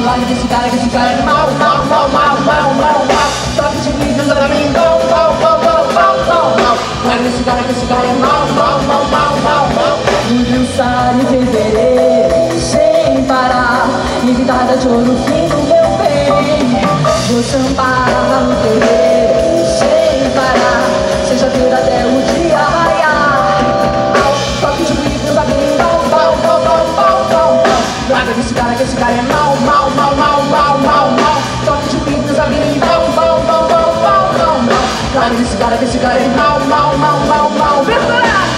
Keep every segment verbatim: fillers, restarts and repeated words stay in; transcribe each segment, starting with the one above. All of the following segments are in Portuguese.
Larga desse cara, que esse cara é mal, mal, mal, mal, mal, mal, mal. Toque de vídeo, anda pra mim, bom, bom, bom, bom, bom, bom, bom. Larga desse cara, que esse cara é mal, mal, mal, mal, mal, mal. Vou dançar em fevereiro, sem parar. Invitada de ouro, fim do meu bem. Vou sambar no terreiro, sem parar. Seja vida até o dia raiar. Toque de vídeo, anda pra mim, bom, bom, bom, bom, bom, bom. Larga desse cara, que esse cara é mal, mal, mal, mal, mal, mal, mal. Toque de vídeo, anda pra mim, bom, bom, bom, bom, bom, bom, bom. Larga desse cara, que esse cara é mal, mal, mal, mal, mal. Pescara!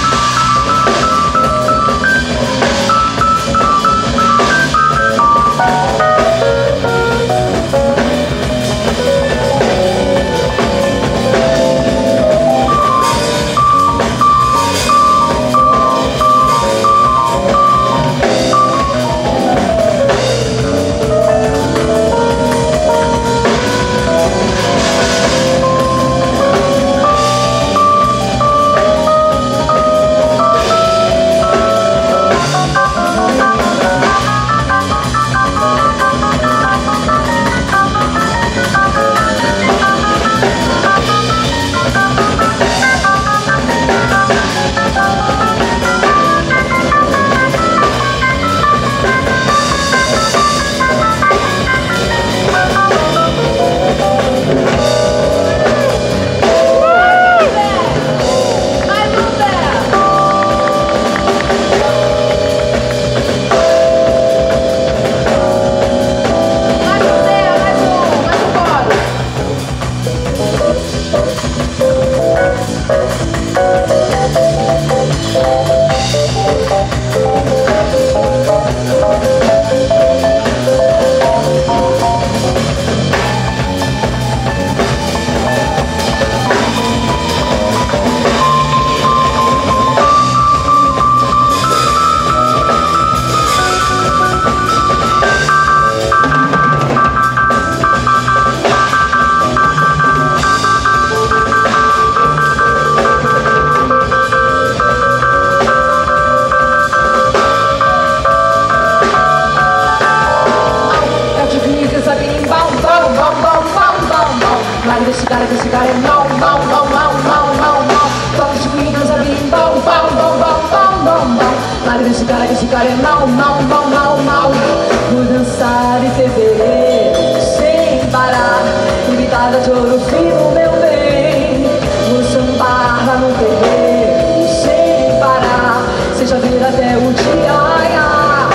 Esse cara, esse cara é mal, mal, mal, mal, mal, mal, mal. Toque de vídeo, anda bom, bom, bom, bom, bom, bom, bom. Larga desse cara, esse cara é mal, mal, mal, mal, mal. Vou dançar em fevereiro, sem parar. Invitada de ouro fino, meu bem. Vou sambar lá no terreiro, sem parar. Seja vir até o dia, ai, ai.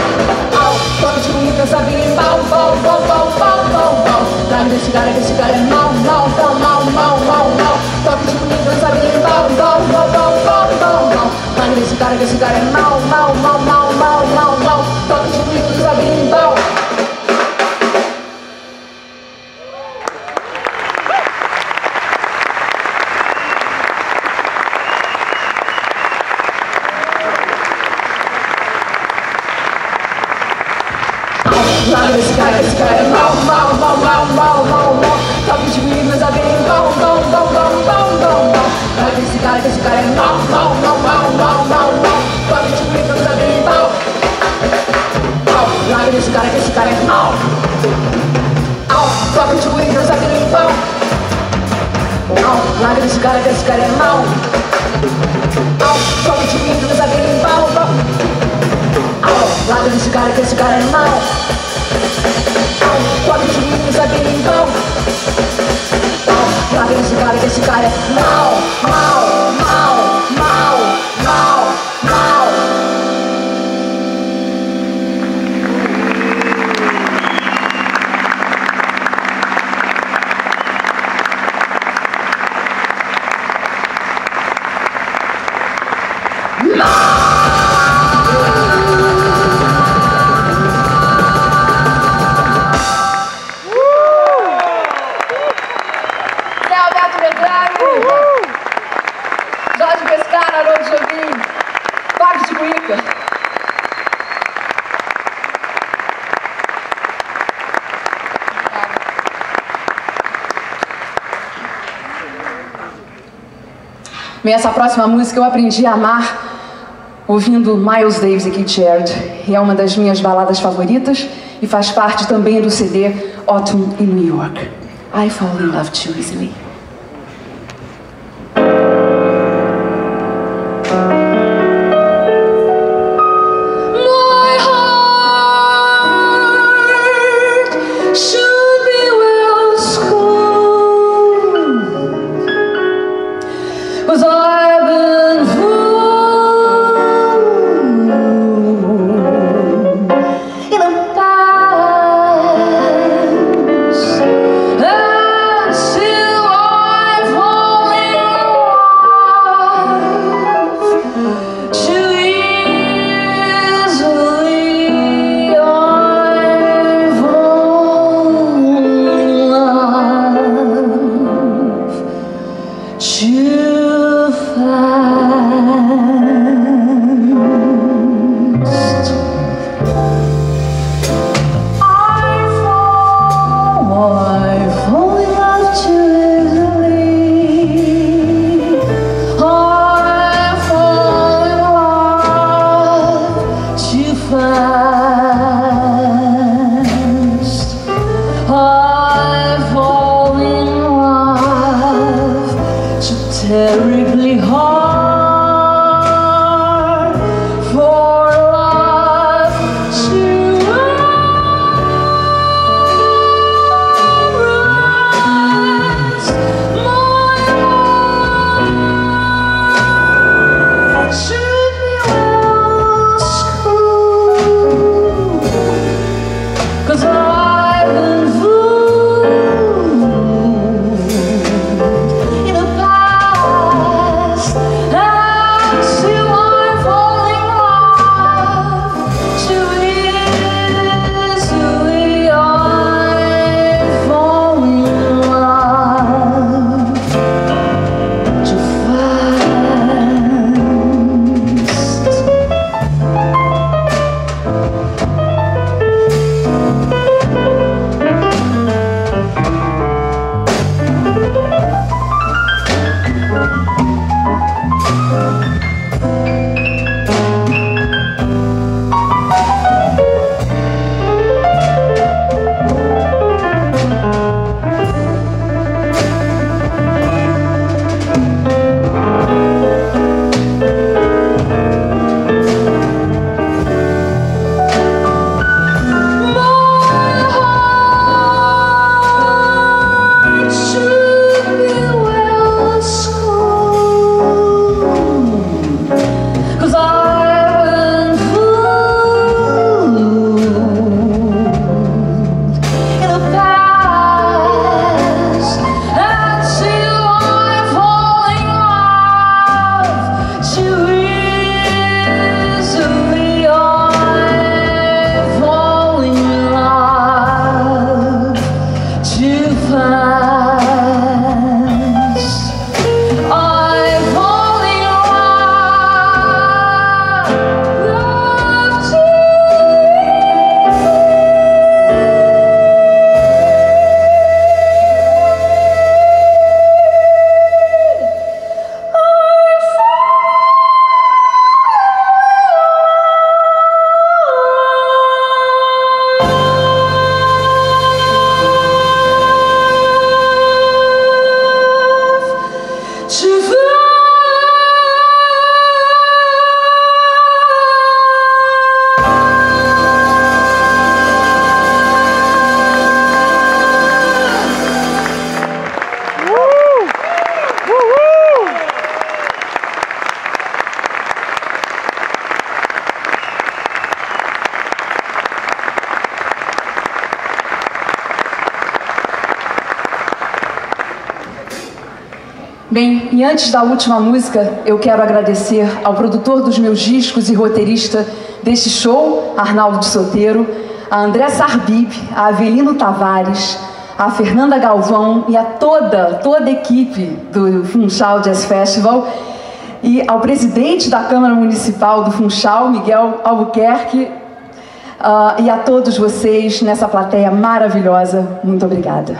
Toque de vídeo, anda bom, bom, bom, bom, bom, bom, bom. Larga desse cara, esse cara é mal, mal, mal, mal, mal, mal, mal. Toque de vídeo, anda bom, bom, bom, bom, bom, bom, bom. Larga desse cara, esse cara é mal, mal, mal, mal, mal, mal, mal. Toque de vídeo, anda bom. Larga desse cara, esse cara é mal, mal, mal, mal, mal, mal, mal. Toque de vídeo, anda bom, bom, bom, bom, bom, bom, bom. Larga desse cara, esse cara é mal, mal, mal, mal, mal, mal, mal. Toque de vídeo, anda bom. Larga desse cara, esse cara é mal. Toque de vídeo, anda bom. Larga desse cara, esse cara é mal. Toque de vídeo, anda bom. Larga desse cara, que esse cara é mal. Toque de vídeo, anda bom. Larga desse cara, que esse cara é mal, mal, mal, mal, mal, mal. Jorge, Pescara, Haroldo, Jobim, Parque de Cuica. Bem, essa próxima música eu aprendi a amar ouvindo Miles Davis e Keith Jarrett, e é uma das minhas baladas favoritas e faz parte também do C D Autumn in New York. I fall in love too easily. Bem, e antes da última música, eu quero agradecer ao produtor dos meus discos e roteirista deste show, Arnaldo DeSouteiro, a André Sarbib, a Avelino Tavares, a Fernanda Galvão e a toda, toda a equipe do Funchal Jazz Festival, e ao presidente da Câmara Municipal do Funchal, Miguel Albuquerque, uh, e a todos vocês nessa plateia maravilhosa. Muito obrigada.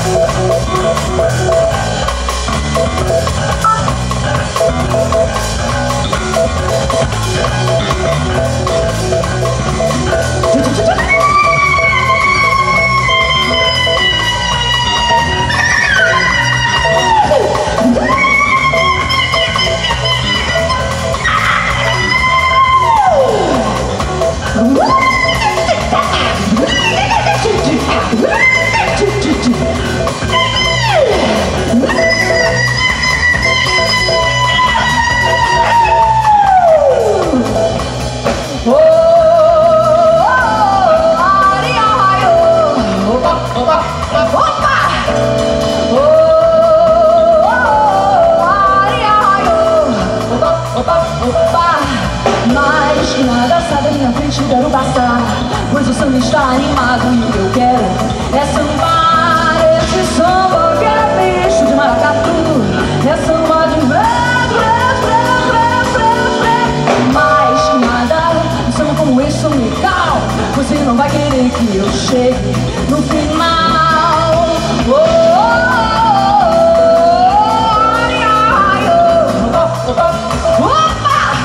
Pois o samba está animado e o que eu quero é sambar esse samba que é bicho de maracatu. É samba de bré, bré, bré, bré, bré. Mais que nada, um samba como esse é legal. Você não vai querer que eu chegue no final. Oh, oh, oh, ai, ai, oh, oh, oh, oh. Opa!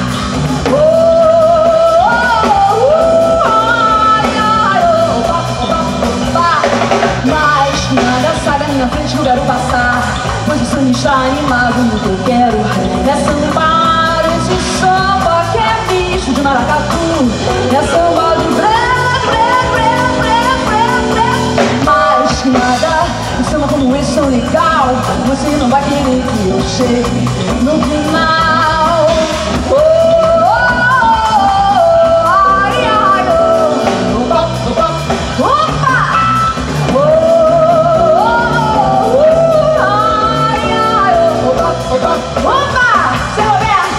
Na frente eu quero passar, pois o samba está animado e o que eu quero é sambar esse samba que é bicho de maracatu. É samba de bré, bré, bré, bré, bré, bré. Mais que nada, um samba como esse é legal. Você não vai querer que eu chegue no final. Oh, oh, oh, ai, ai, oh, opa, opa, opa. Opa! Seu Roberto!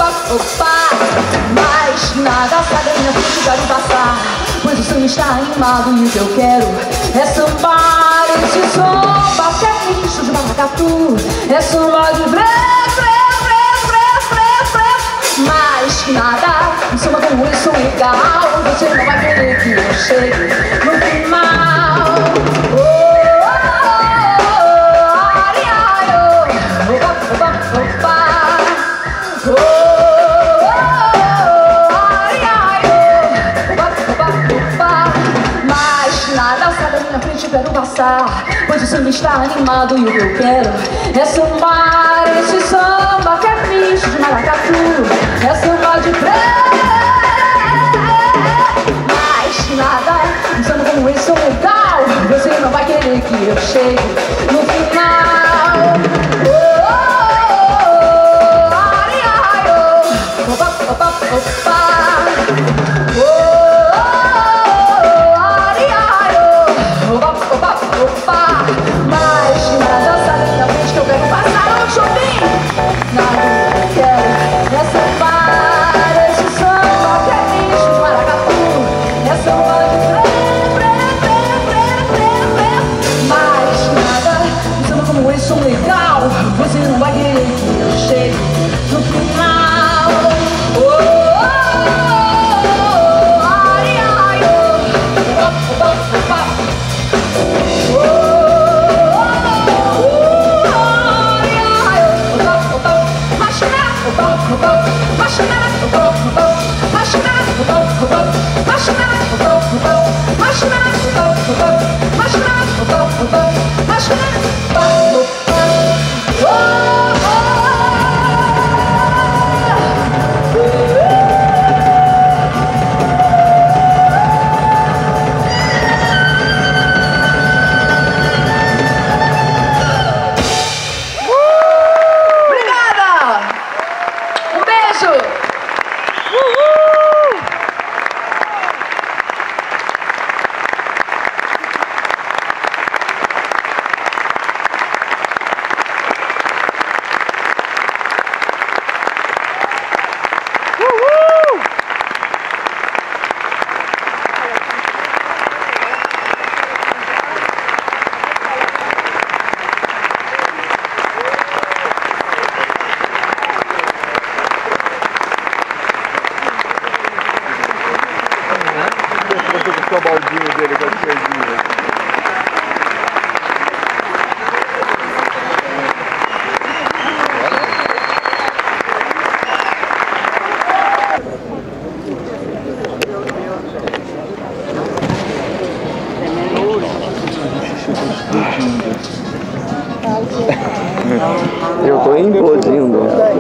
opa, opa. Mas nada sai da minha frente pra me passar, pois o sangue está animado e o que eu quero é sambar esse samba que é misto de maracatu. É samba de bre, bre, bre, bre, bre, bre. Mais que nada, um samba como esse é legal. Você não vai querer que eu chegue no final. Oh, oh, oh, ai, ai, oh. Opa, opa, opa. Oh, oh, oh, ai, ai, oh. Opa, opa, opa. Mas nada sai da minha frente, quero passar, pois o samba está animado e o que eu quero é sambar esse samba que é misto de maracatu. É samba de pré. Mais que nada, um samba como esse é legal. Você não vai querer que eu chegue no final. Oh, oh, oh, ai, ai, oh. Opa, opa, opa. Oh, oh, oh, ai, ai, oh. Opa, opa, opa. Mais que nada, sai da minha frente que eu quero passar no Jobim. Nada que eu quero é sambar esse samba que é misto de maracatu. É samba de pré, pré, pré, pré, pré. Mais que nada, um samba como esse é legal. Você não vai querer que eu chegue no final. Oh, oh, oh, ai, ai, oh. Opa, opa, opa. Oh, oh, oh, ai, ai, oh. Opa, opa. Machina, opa, opa. Machina, opa, opa. Machina, opa, opa. Machina, opa, opa. Machina, opa, opa. Machina, opa, opa. Machina, opa, opa. Oh, oh. Obrigada! Um beijo! O baldinho dele com as coisinhas. Eu tô implodindo.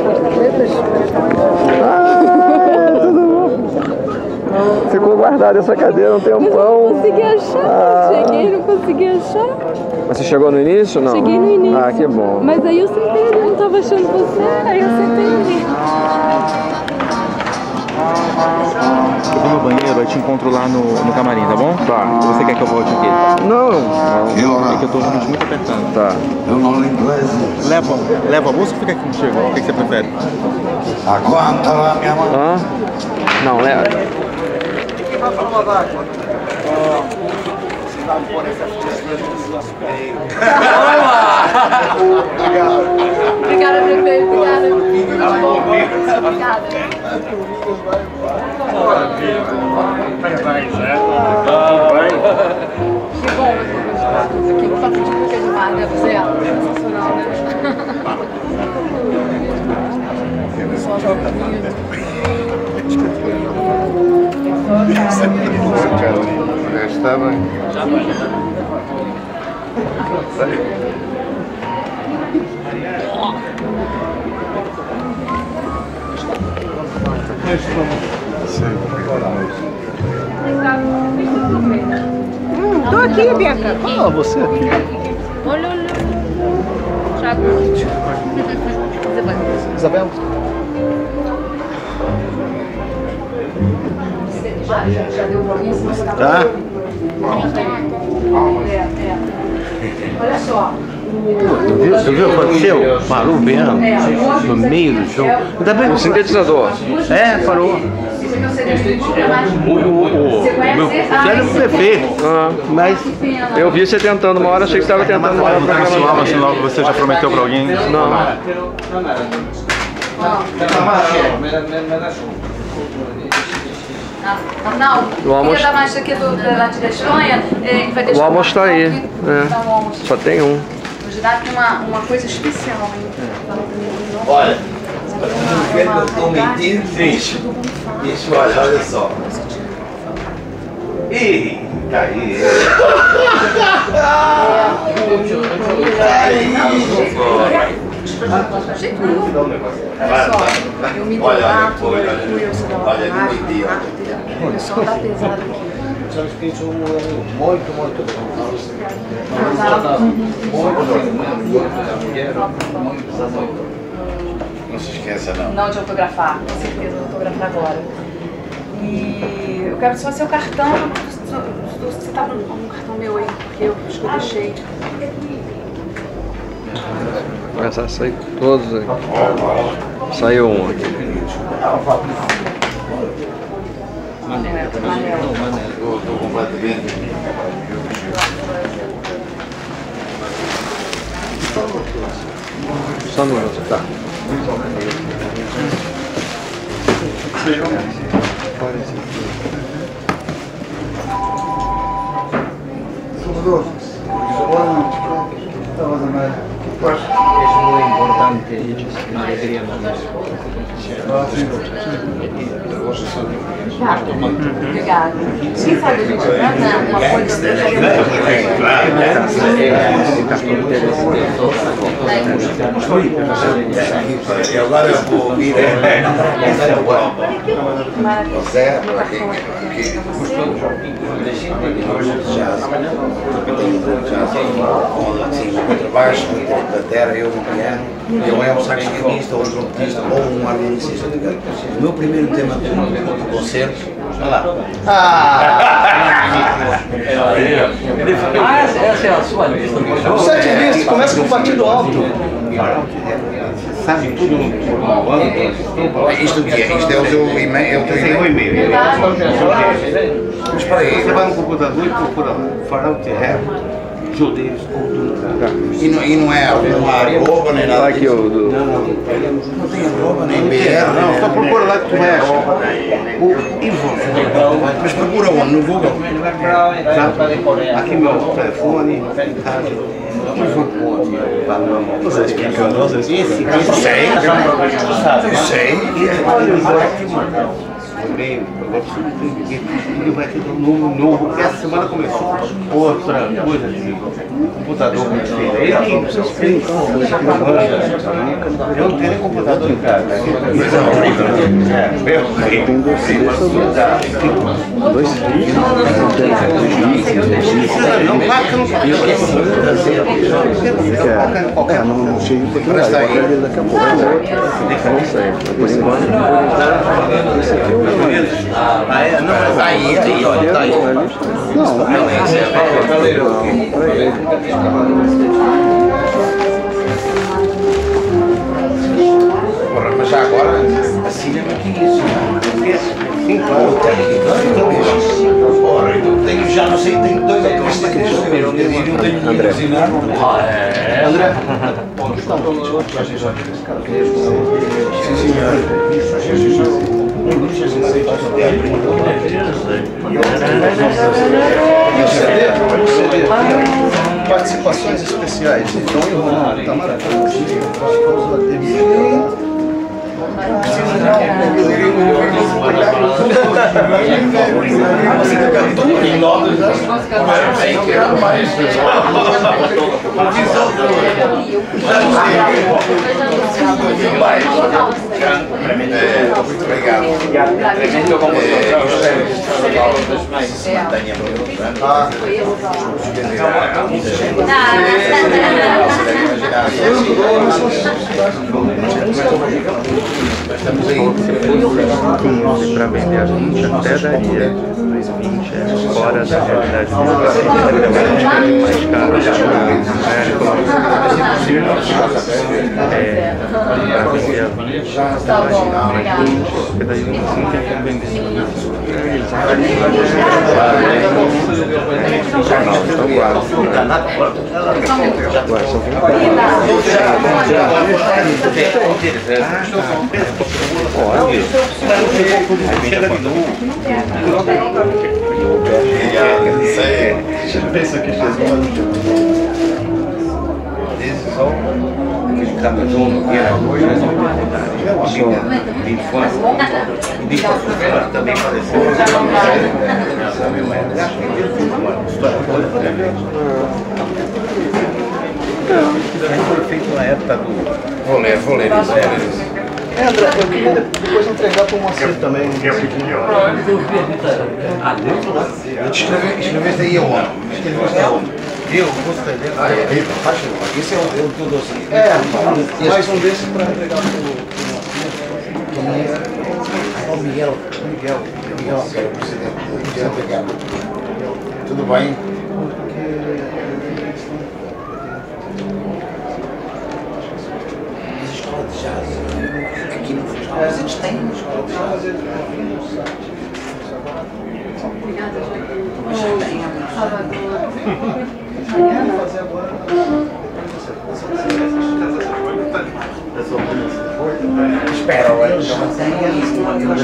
Ah, tudo bom. Ficou guardada essa cadeira um tempão. Mas eu não consegui achar, ah. cheguei, não consegui achar. Mas você chegou no início, não? Cheguei no início. Ah, que bom. Mas aí eu sentei, eu não tava achando você, aí eu sentei ali. Eu vou no banheiro, aí te encontro lá no, no camarim, tá bom? Tá. Ou você quer que eu volte aqui? Não, não. Eu, é que eu tô realmente muito apertado. Tá. Eu não inglês. Leva, leva a bolsa ou fica aqui contigo? O que, que você prefere? Aguanta lá, minha mãe. Hã? Não, leva. Obrigada, prefeito. Obrigada. Obrigada. Que bom você gostar disso aqui. Não faço de qualquer demais, né? Você é sensacional, né? Só joguinho. Está bem. Hum, tô aqui, Bianca. Ah, você aqui. Olha, olha. Thiago. Isabela? Já, já deu pra mim? Tá. É, é. Olha só. Tu viu, tu viu o que aconteceu? Parou o piano no meio do show. Ainda bem que O sintetizador. É, parou. O, o, o, o meu cérebro perfeito. Ah, mas eu vi você tentando uma hora, achei que você estava tentando uma hora pra Assim logo, assim logo você já prometeu pra alguém? Não. Arnaldo, O almoço- queria dar mais aqui do, da, lá da Espanha, eh, vai deixar O almoço tá aí. aqui. É. Dá um almoço. Só tem um. Hoje dá aqui uma, uma coisa especial. Olha, não quero que eu estou mentindo, bicho. Bicho, olha, olha só. Ih, tá aí. Jeito nenhum. Olha só, eu me debato, eu fui, eu sou da Olha, Lamarca, que dia. o pessoal tá pesado aqui. muito, muito Não se esqueça, não. Não de autografar, com certeza, vou autografar agora. E eu quero só seu cartão, você tá com um cartão meu aí, porque eu acho que eu deixei. Vai começar a sair todos aí. Saiu um aqui. Manel. Eu estou completamente. Só um minuto, tá. Es muy importante, una alegría Obrigada. Quem sabe a gente manda uma coisa E agora eu vou ouvir. José, muito baixo, muito batera, eu no piano, eu é um saxofonista ou um trompetista ou um harmonicista. O meu primeiro tema de concerto, olha lá. Ah, essa é a sua lista. O set list começa com o partido alto. Sabe tudo no Isto o que é? Isto é o teu e-mail? É o teu Tem um e-mail? e-mail. Mas espera aí. Você vai no computador e procura lá. Farol Terra, Judeiros ponto E não, e não é não há arroba nem nada? Tá aqui o do... Não tem arroba nem B R. Não, só procura lá que tu vai achar. O Ivo. Mas procura onde? No Google? Tá? Aqui meu telefone, rádio. Você explicando, você explicando. Eu sei. Eu sei. E-mail, ele vai ter um novo, novo. Essa semana começou outra coisa de computador com feira. Ele eu não tenho nem computador em casa. Dois filhos. Não, claro que eu não É, não cheio de oportunidade. Daqui a pouco. Não sei. Por enquanto. Ah, é? Não, tá aí, aí, olha, tá aí. Não, Não, esse é Porra, mas já agora, assim é muito isso. Sim, claro. Porra, eu tenho, já não sei, tenho dois ou três daqueles números. Eu não tenho ninguém a ensinar. André. Sim, senhor. Participações especiais. Então, eu Ithamara Koorax, Em Londres, aí quero mais. Obrigado. Obrigado. Tremendo como Estamos aí. quinze para vender a vinte até daria, mas vinte é fora da realidade do lugar. Mais caro. É, para vender a vinte, mais vinte, porque daí não tem como vender. Pensa que fez Aquele caminhão que era hoje, mas de infância. E de infância também faleceu. Foi feito na época do... Vou ler, vou ler isso. É, André, eu queria depois entregar para o Moacir também. Escreveste aí aonde? Escreveste aonde? Eu gostei dele. Ah, é? Faz favor. Esse é o teu doce. É, mais um desses para entregar para o Miguel. Miguel. Miguel, que era o presidente do Ganza. Tudo bem? As escolas de jazz aqui no Festival, mas eles têm uma escola de jazz. Obrigada, Espera, olha, já mantenha isso.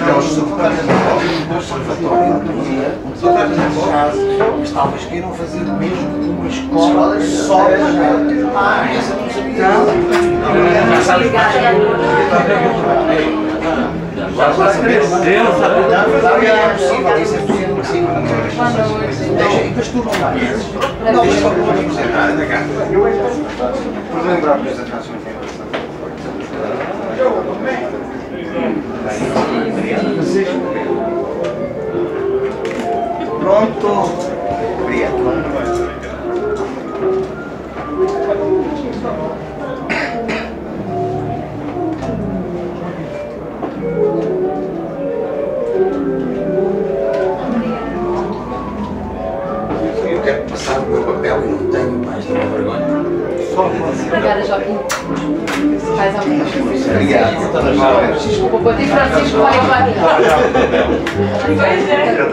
Mas talvez queiram fazer mesmo uma escola só para jazz. Ah, essa não sabia. Deus sabe. É possível, isso é possível. Deixa aí, mas tu não vais. Não, mas não vou dizer nada da casa. Por lembrar das atrações. Pronto. Obrigado. Eu quero passar o meu papel e não tenho mais de uma vergonha. Só Obrigada, Jobim. Faz a minha. obrigado. Desculpa, botei Francisco para ir Pois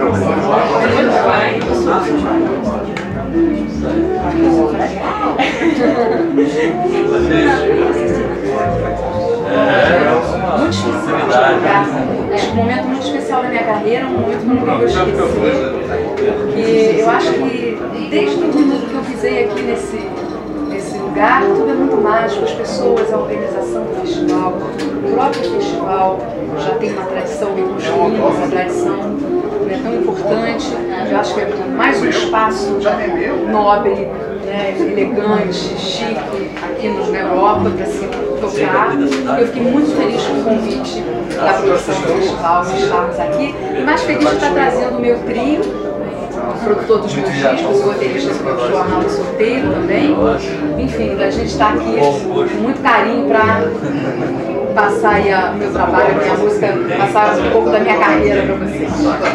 muito difícil. É um momento muito especial da minha carreira, um momento que eu nunca vou esquecer. Porque eu acho que desde o minuto que eu pisei aqui nesse, nesse lugar, tudo é muito mágico, as pessoas, a organização do festival, o próprio festival já tem uma tradição bem construída, uma tradição né, tão importante. Eu acho que é mais um espaço nobre, né, elegante, chique aqui na Europa para se tocar. Eu fiquei muito feliz com o convite da produção do festival de estarmos aqui e mais feliz de estar trazendo o meu trio, o produtor dos meus discos, o roteirista do Arnaldo DeSouteiro também. Enfim, a gente está aqui com muito carinho para passar aí o meu trabalho, a minha música, passar um pouco da minha carreira para vocês.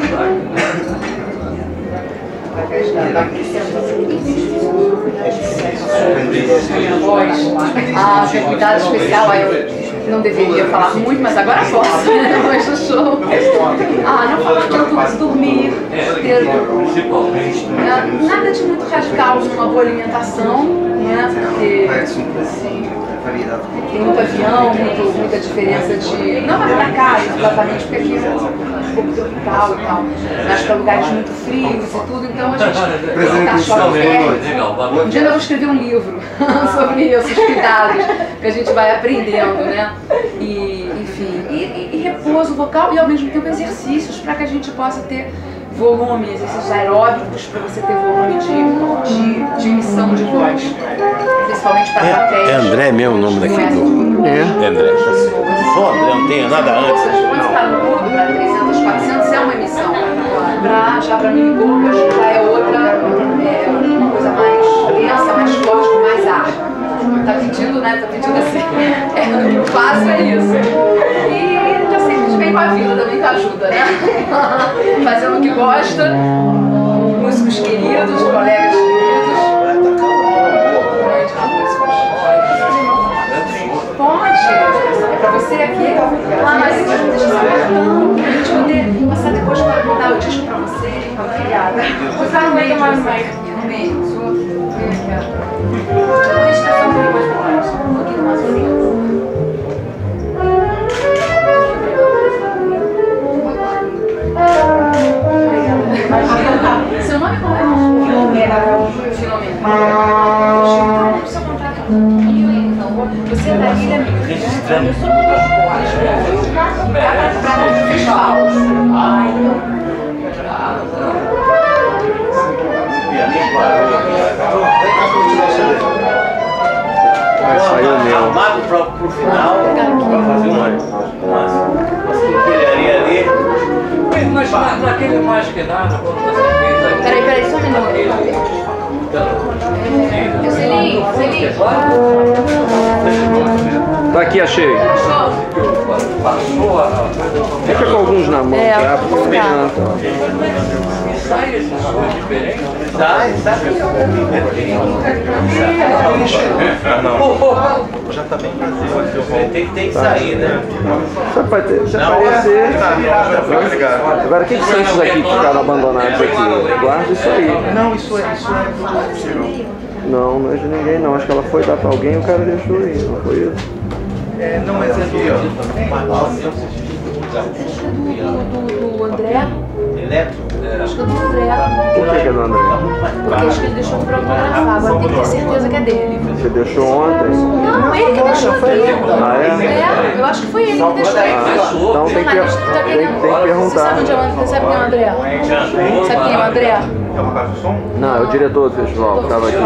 Ah, tem cuidado especial, aí eu não deveria falar muito, mas agora posso, né? Depois do show. Ah, não falar tanto, dormir, ter nada de muito radical, uma boa alimentação, né? Porque assim, tem muito avião, muito, muita diferença de... Não vai pra cá exatamente, porque aqui é um pouco tropical e tal, mas para lugares muito frios e tudo, então a gente tá chove. Um dia eu vou escrever um livro sobre isso, os cuidados que a gente vai aprendendo, né? E, enfim, e, e, e repouso vocal e ao mesmo tempo exercícios para que a gente possa ter volume, exercícios aeróbicos para você ter volume de, de, de emissão de voz, principalmente para É, plateias. é André mesmo o nome daquele? É. É André. Só André, não tem nada antes. Quando está no mudo, para trezentos, quatrocentos é uma emissão. Pra, já para mini bocas já é outra, é uma coisa mais densa, mais forte, com mais ar. Tá pedindo, né? Tá pedindo assim. É, o que eu faço é isso. E tá sempre de bem com a vida, também que ajuda, né? Fazendo o que gosta, com músicos queridos, colegas queridos. Grandes músicos. Pode. É pra você aqui. Ah, mas eu vou deixar você pra gente poder passar depois para mandar o disco pra você. Obrigada. Você vai no meio, mais no meio. No meio. Deixa eu só um pouquinho mais pra baixo. Um pouquinho mais pra dentro. Obrigada. Seu nome qual é? Filomena. Filomena. Não precisa contar. Você é da ilha registrando. Eu sou do Jorge. Para o festival. Ah, então. Vai sair o meu. Armado pro, pro final, vai fazer uma, uma, uma quinquilharia ali. Mas naquele mais que nada, quando você fez aqui. Peraí, peraí, só um minuto. Eu Celinho, Celinho. Tá aqui, achei. Passou a. Fica com alguns na mão, É, tá? vou Porque ficar. não adianta. Sai esses sons diferentes. Sai, sai. Já tá bem vazio. Tem, tem que sair, né? Só pra ter, se aparecer. Agora, o que, que são esses aqui que ficaram abandonados aqui? Guarda isso aí. Não, isso é, isso é. Não, não é de ninguém não. Acho que ela foi dar pra alguém e o cara deixou aí. Não foi isso? É, não, mas é aqui, ó. Do, do André? Eletro? Acho que é do André. Por que que é do André? Porque acho que ele deixou pra autografar. Agora tem que ter certeza que é dele. Você deixou ontem? Não, ele que deixou aqui. Ah, é? É, eu acho que foi ele que deixou aqui. Ah, então tem que, Jornalista tá tem, querendo. tem que Você perguntar. sabe onde é o André? Você sabe quem é o André? Sabe quem é o André? É uma casa do som? Não, é o diretor do festival que estava aqui.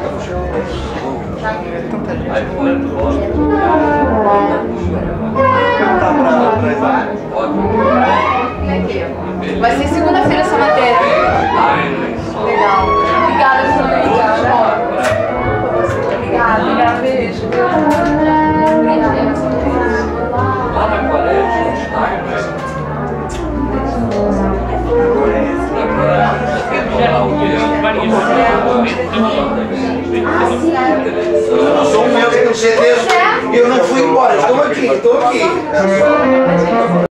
Vai ser segunda-feira essa matéria. Legal. Obrigada, Fernanda. Obrigada, obrigada. Beijo. Lá na Coreia, Eu sou um meu que tem C Ds e eu não fui embora. Estou aqui, estou aqui.